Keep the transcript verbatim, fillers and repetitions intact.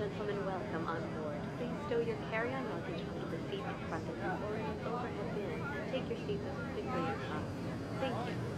gentlemen, welcome on board. Please stow your carry-on luggage onto the seat in front of you or in an overhead bin and take your seats as quickly as possible. Thank you.